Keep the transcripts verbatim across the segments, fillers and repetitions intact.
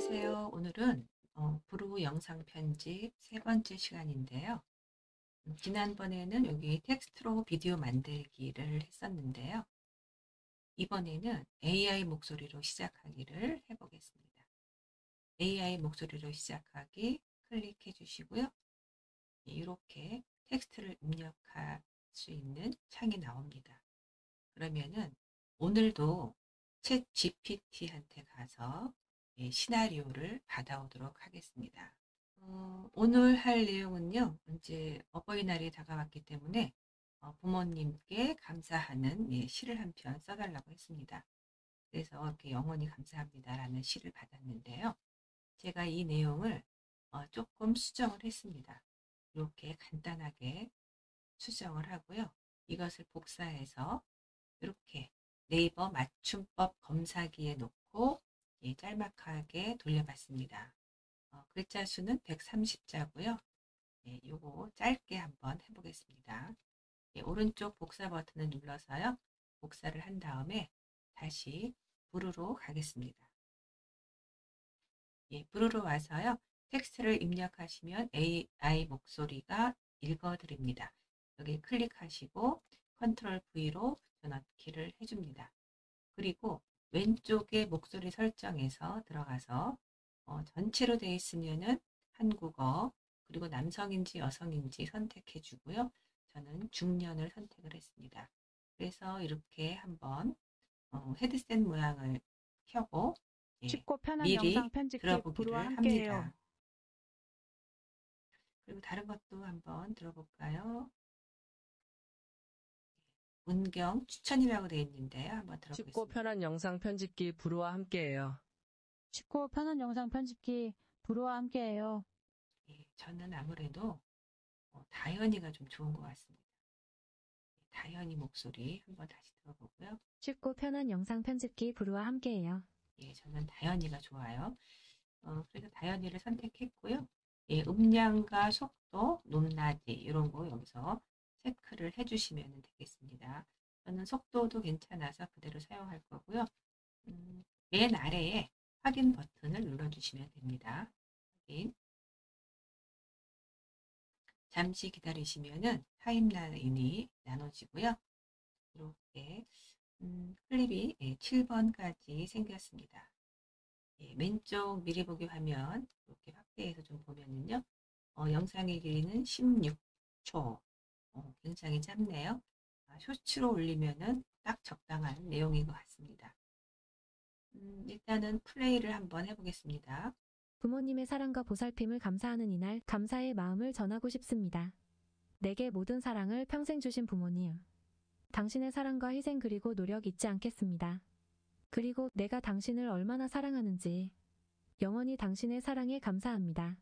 안녕하세요. 오늘은 어, 브루우 영상 편집 세 번째 시간인데요. 음, 지난번에는 여기 텍스트로 비디오 만들기를 했었는데요. 이번에는 에이아이 목소리로 시작하기를 해보겠습니다. 에이아이 목소리로 시작하기 클릭해 주시고요. 이렇게 텍스트를 입력할 수 있는 창이 나옵니다. 그러면은 오늘도 챗 지피티한테 가서 예, 시나리오를 받아오도록 하겠습니다. 어, 오늘 할 내용은요, 이제 어버이날이 다가왔기 때문에 어, 부모님께 감사하는 예, 시를 한 편 써달라고 했습니다. 그래서 이렇게 영원히 감사합니다라는 시를 받았는데요. 제가 이 내용을 어, 조금 수정을 했습니다. 이렇게 간단하게 수정을 하고요. 이것을 복사해서 이렇게 네이버 맞춤법 검사기에 놓고 예, 짤막하게 돌려봤습니다. 어, 글자 수는 백삼십 자고요. 예, 요거 짧게 한번 해보겠습니다. 예, 오른쪽 복사 버튼을 눌러서요. 복사를 한 다음에 다시 부르로 가겠습니다. 예, 부르로 와서요. 텍스트를 입력하시면 에이아이 목소리가 읽어드립니다. 여기 클릭하시고 컨트롤 브이로 붙여넣기를 해줍니다. 그리고 왼쪽에 목소리 설정에서 들어가서 어, 전체로 되어 있으면은 한국어 그리고 남성인지 여성인지 선택해 주고요. 저는 중년을 선택을 했습니다. 그래서 이렇게 한번 어, 헤드셋 모양을 켜고 예, 쉽고 편한 영상 미리 편집기 부루와 들어보기를 함께해요. 합니다. 그리고 다른 것도 한번 들어볼까요? 문경 추천이라고 되어 있는데요. 한번 쉽고 들어보겠습니다. 편한 영상 편집기 부루와 함께해요. 쉽고 편한 영상 편집기 부루와 함께해요. 예, 저는 아무래도 어, 다현이가 좀 좋은 것 같습니다. 다현이 목소리 한번 다시 들어보고요. 쉽고 편한 영상 편집기 부루와 함께해요. 예, 저는 다현이가 좋아요. 어, 그래서 다현이를 선택했고요. 예, 음량과 속도, 높낮이 이런 거 여기서 체크를 해주시면 되겠습니다. 저는 속도도 괜찮아서 그대로 사용할 거고요. 음, 맨 아래에 확인 버튼을 눌러주시면 됩니다. 확인. 잠시 기다리시면은 타임라인이 나눠지고요. 이렇게 음, 클립이 예, 칠 번까지 생겼습니다. 예, 왼쪽 미리 보기 화면 이렇게 확대해서 좀 보면은요. 어, 영상의 길이는 십육 초. 어, 굉장히 짧네요. 아, 쇼츠로 올리면은 딱 적당한 내용인 것 같습니다. 음, 일단은 플레이를 한번 해보겠습니다. 부모님의 사랑과 보살핌을 감사하는 이날 감사의 마음을 전하고 싶습니다. 내게 모든 사랑을 평생 주신 부모님. 당신의 사랑과 희생 그리고 노력 잊지 않겠습니다. 그리고 내가 당신을 얼마나 사랑하는지 영원히 당신의 사랑에 감사합니다.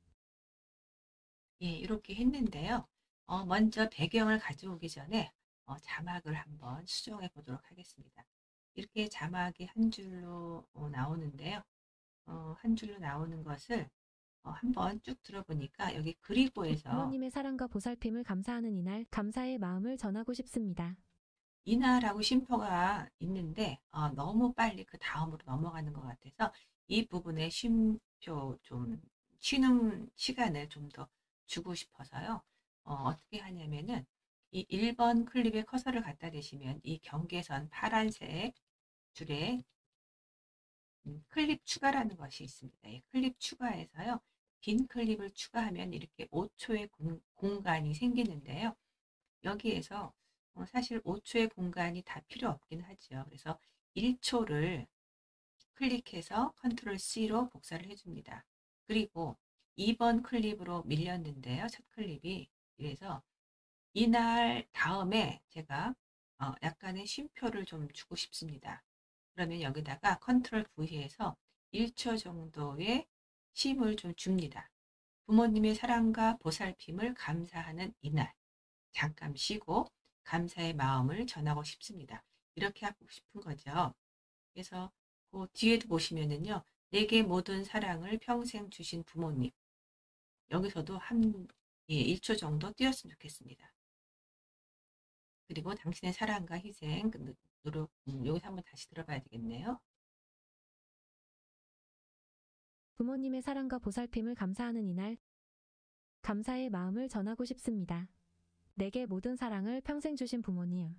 예, 이렇게 했는데요. 어, 먼저 배경을 가져오기 전에 어, 자막을 한번 수정해 보도록 하겠습니다. 이렇게 자막이 한 줄로 어, 나오는데요. 어, 한 줄로 나오는 것을 어, 한번 쭉 들어보니까 여기 그리고에서 부모님의 사랑과 보살핌을 감사하는 이날 감사의 마음을 전하고 싶습니다. 인하라고 쉼표가 있는데 어, 너무 빨리 그 다음으로 넘어가는 것 같아서 이 부분에 쉼표 좀 쉬는 시간을 좀 더 주고 싶어서요. 어, 어떻게 하냐면은 이 일 번 클립에 커서를 갖다 대시면 이 경계선 파란색 줄에 음, 클립 추가라는 것이 있습니다. 예, 클립 추가해서요. 빈 클립을 추가하면 이렇게 오 초의 공, 공간이 생기는데요. 여기에서 어, 사실 오 초의 공간이 다 필요 없긴 하죠. 그래서 일 초를 클릭해서 컨트롤 씨로 복사를 해줍니다. 그리고 이 번 클립으로 밀렸는데요. 첫 클립이. 그래서 이날 다음에 제가 어, 약간의 쉼표를 좀 주고 싶습니다. 그러면 여기다가 컨트롤 브이에서 일 초 정도의 쉼을 좀 줍니다. 부모님의 사랑과 보살핌을 감사하는 이날. 잠깐 쉬고 감사의 마음을 전하고 싶습니다. 이렇게 하고 싶은 거죠. 그래서 그 뒤에도 보시면은요. 내게 모든 사랑을 평생 주신 부모님. 여기서도 한 예, 일 초 정도 띄었으면 좋겠습니다. 그리고 당신의 사랑과 희생, 그 노력, 음, 여기서 한번 다시 들어봐야 되겠네요. 부모님의 사랑과 보살핌을 감사하는 이날, 감사의 마음을 전하고 싶습니다. 내게 모든 사랑을 평생 주신 부모님.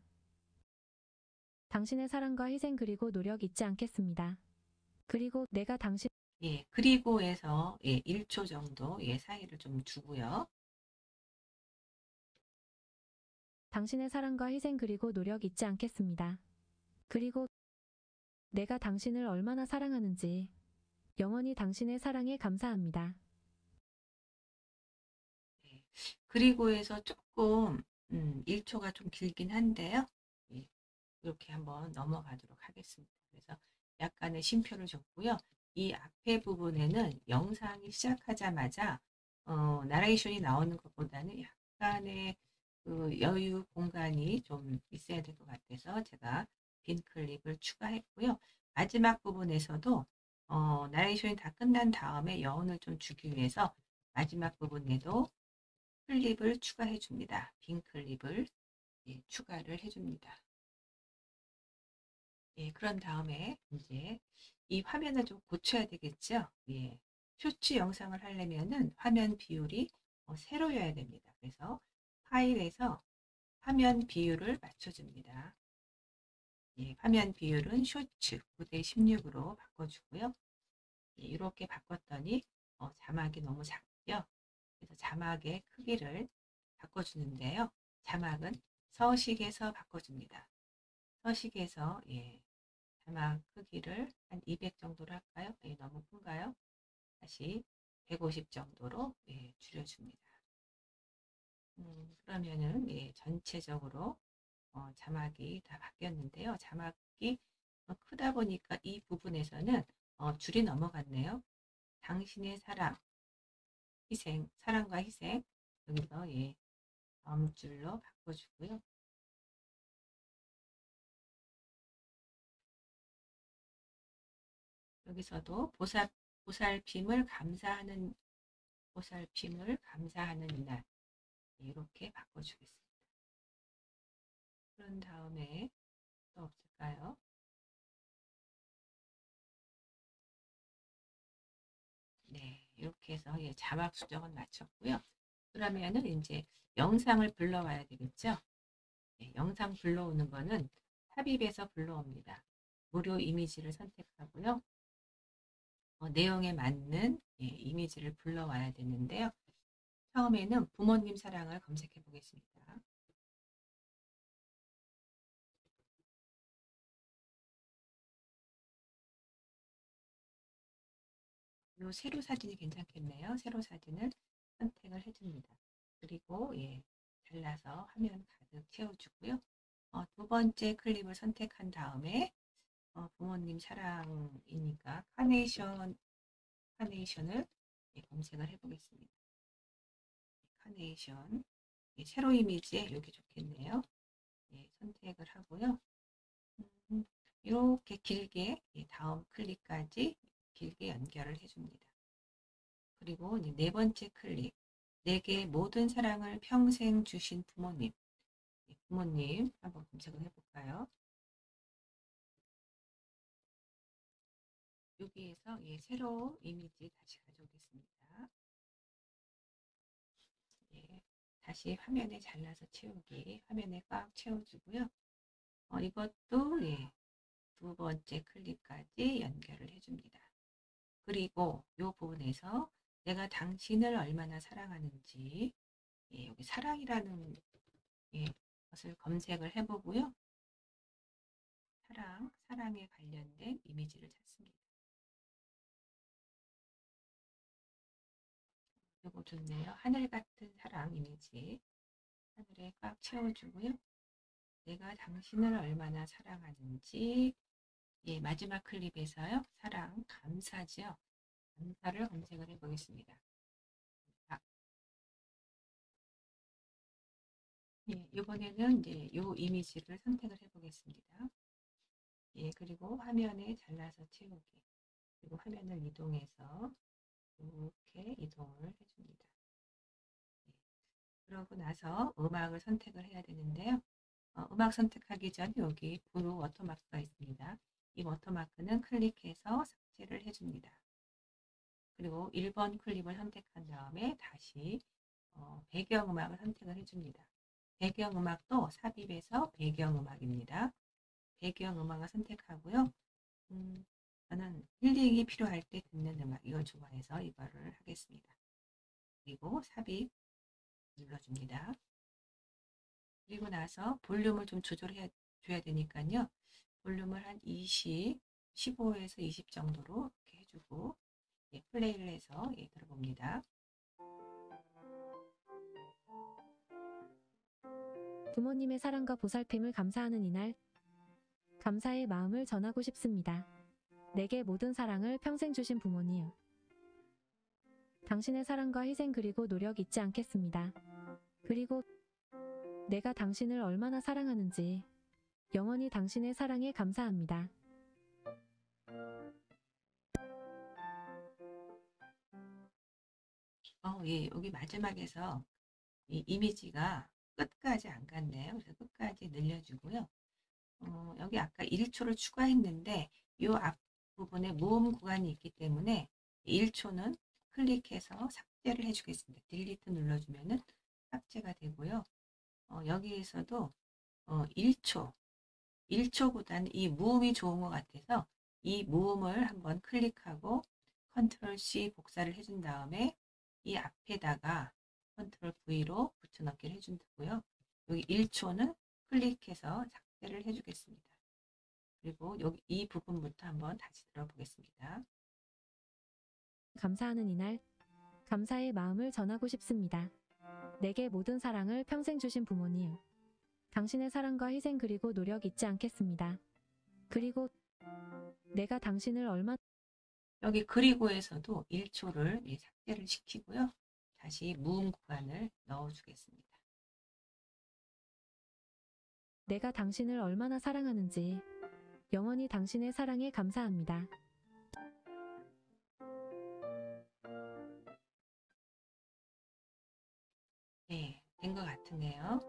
당신의 사랑과 희생 그리고 노력 잊지 않겠습니다. 그리고 내가 당신 예, 그리고에서 예, 일 초 정도 예, 사이를 좀 두고요. 당신의 사랑과 희생 그리고 노력 잊지 않겠습니다. 그리고 내가 당신을 얼마나 사랑하는지 영원히 당신의 사랑에 감사합니다. 예, 그리고에서 조금 음, 일 초가 좀 길긴 한데요. 예, 이렇게 한번 넘어가도록 하겠습니다. 그래서 약간의 쉼표를 줬고요. 이 앞에 부분에는 영상이 시작하자마자 어, 나레이션이 나오는 것보다는 약간의 그 여유 공간이 좀 있어야 될 것 같아서 제가 빈 클립을 추가했고요. 마지막 부분에서도 어, 나레이션이 다 끝난 다음에 여운을 좀 주기 위해서 마지막 부분에도 클립을 추가해 줍니다. 빈 클립을 예, 추가를 해줍니다. 예, 그런 다음에 이제 이 화면을 좀 고쳐야 되겠죠. 예, 쇼츠 영상을 하려면은 화면 비율이 어, 세로여야 됩니다. 그래서 파일에서 화면 비율을 맞춰줍니다. 예, 화면 비율은 쇼츠 구 대 십육으로 바꿔주고요. 예, 이렇게 바꿨더니 어, 자막이 너무 작죠. 그래서 자막의 크기를 바꿔주는데요. 자막은 서식에서 바꿔줍니다. 서식에서 예, 자막 크기를 한 이백 정도로 할까요? 예, 너무 큰가요? 다시 백오십 정도로 예, 줄여줍니다. 음, 그러면은 예, 전체적으로 어, 자막이 다 바뀌었는데요. 자막이 어, 크다 보니까 이 부분에서는 어, 줄이 넘어갔네요. 당신의 사랑, 희생, 사랑과 희생 여기서 예, 다음 줄로 바꿔주고요. 여기서도 보살, 보살핌을 감사하는 보살핌을 감사하는 이날 이렇게 바꿔주겠습니다. 그런 다음에 또 없을까요? 네, 이렇게 해서 예, 자막 수정은 마쳤고요. 그러면은 이제 영상을 불러와야 되겠죠? 네, 영상 불러오는 거는 삽입에서 불러옵니다. 무료 이미지를 선택하고요. 어, 내용에 맞는 예, 이미지를 불러와야 되는데요. 처음에는 부모님 사랑을 검색해 보겠습니다. 요 세로 사진이 괜찮겠네요. 세로 사진을 선택을 해줍니다. 그리고 예, 잘라서 화면 가득 채워주고요. 어, 두 번째 클립을 선택한 다음에 어, 부모님 사랑이니까 카네이션, 카네이션을 예, 검색을 해보겠습니다. 카네이션, 예, 세로 이미지에 여기 좋겠네요. 예, 선택을 하고요. 음, 이렇게 길게 예, 다음 클립까지 길게 연결을 해줍니다. 그리고 이제 네 번째 클릭, 내게 모든 사랑을 평생 주신 부모님, 예, 부모님 한번 검색을 해볼까요? 여기에서 예, 새로 이미지 다시 가져오겠습니다. 예, 다시 화면에 잘라서 채우기, 화면에 꽉 채워주고요. 어, 이것도 예, 두 번째 클립까지 연결을 해줍니다. 그리고 이 부분에서 내가 당신을 얼마나 사랑하는지 예, 여기 사랑이라는 예, 것을 검색을 해보고요. 사랑, 사랑에 관련된 이미지를 찾습니다. 이거 좋네요. 하늘 같은 사랑 이미지. 하늘에 꽉 채워주고요. 내가 당신을 얼마나 사랑하는지 예, 마지막 클립에서요. 사랑, 감사죠. 감사를 검색을 해보겠습니다. 아, 예, 이번에는 이제 이 이미지를 선택을 해보겠습니다. 예, 그리고 화면에 잘라서 채우기. 그리고 화면을 이동해서 이렇게 이동을 해줍니다. 예, 그러고 나서 음악을 선택을 해야 되는데요. 어, 음악 선택하기 전에 여기 브루 워터마크가 있습니다. 이 워터마크는 클릭해서 삭제를 해줍니다. 그리고 일 번 클립을 선택한 다음에 다시 어, 배경음악을 선택을 해줍니다. 배경음악도 삽입에서 배경음악입니다. 배경음악을 선택하고요. 음, 저는 힐링이 필요할 때 듣는 음악 이걸 좋아해서 이거를 하겠습니다. 그리고 삽입 눌러줍니다. 그리고 나서 볼륨을 좀 조절해 줘야 되니까요. 볼륨을 한 이십, 십오에서 이십 정도로 이렇게 해주고 예, 플레이를 해서 예, 들어봅니다. 부모님의 사랑과 보살핌을 감사하는 이날, 감사의 마음을 전하고 싶습니다. 내게 모든 사랑을 평생 주신 부모님. 당신의 사랑과 희생 그리고 노력 잊지 않겠습니다. 그리고 내가 당신을 얼마나 사랑하는지 영원히 당신의 사랑에 감사합니다. 어, 예, 여기 마지막에서 이 이미지가 끝까지 안 갔네요. 그래서 끝까지 늘려주고요. 어, 여기 아까 일 초를 추가했는데 이 앞부분에 모음 구간이 있기 때문에 일 초는 클릭해서 삭제를 해주겠습니다. 딜리트 눌러주면은 삭제가 되고요. 어, 여기에서도 어, 일 초, 일 초보다는 이 모음이 좋은 것 같아서 이 모음을 한번 클릭하고 컨트롤 씨 복사를 해준 다음에 이 앞에다가 컨트롤 브이로 붙여넣기를 해준다고요. 여기 일 초는 클릭해서 삭제를 해주겠습니다. 그리고 여기 이 부분부터 한번 다시 들어보겠습니다. 감사하는 이날, 감사의 마음을 전하고 싶습니다. 내게 모든 사랑을 평생 주신 부모님. 당신의 사랑과 희생 그리고 노력 잊지 않겠습니다. 그리고 내가 당신을 얼마 여기 그리고에서도 일 초를 예, 삭제를 시키고요. 다시 무음 구간을 넣어주겠습니다. 내가 당신을 얼마나 사랑하는지 영원히 당신의 사랑에 감사합니다. 네, 된 것 같은데요.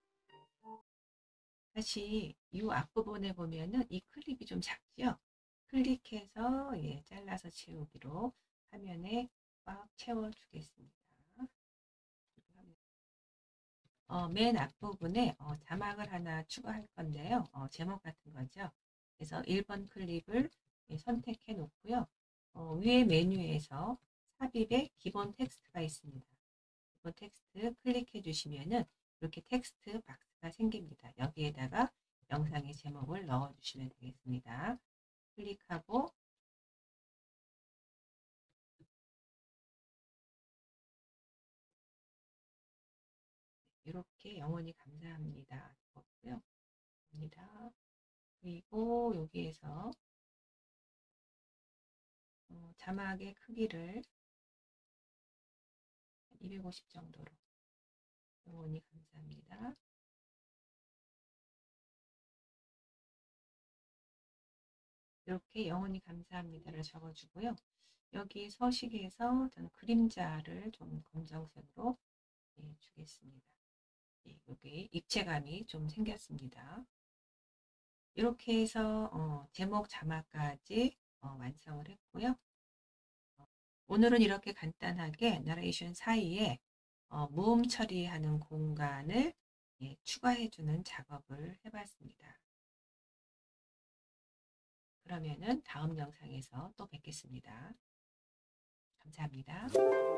다시 이 앞부분에 보면은 이 클립이 좀 작죠? 클릭해서 예, 잘라서 채우기로 화면에 꽉 채워주겠습니다. 어, 맨 앞부분에 어, 자막을 하나 추가할 건데요. 어, 제목 같은 거죠. 그래서 일 번 클립을 예, 선택해 놓고요. 어, 위에 메뉴에서 삽입의 기본 텍스트가 있습니다. 기본 텍스트 클릭해 주시면은 이렇게 텍스트 박스가 생깁니다. 여기에다가 영상의 제목을 넣어 주시면 되겠습니다. 클릭하고 이렇게 영원히 감사합니다. 적었고요. 입니다. 그리고 여기에서 어, 자막의 크기를 이백오십 정도로 영원히 감사합니다. 이렇게 영원히 감사합니다를 적어주고요. 여기 서식에서 저는 그림자를 좀 검정색으로 예, 주겠습니다. 예, 여기 입체감이 좀 생겼습니다. 이렇게 해서 어, 제목 자막까지 어, 완성을 했고요. 어, 오늘은 이렇게 간단하게 나레이션 사이에 어, 무음 처리하는 공간을 예, 추가해주는 작업을 해봤습니다. 그러면은 다음 영상에서 또 뵙겠습니다. 감사합니다.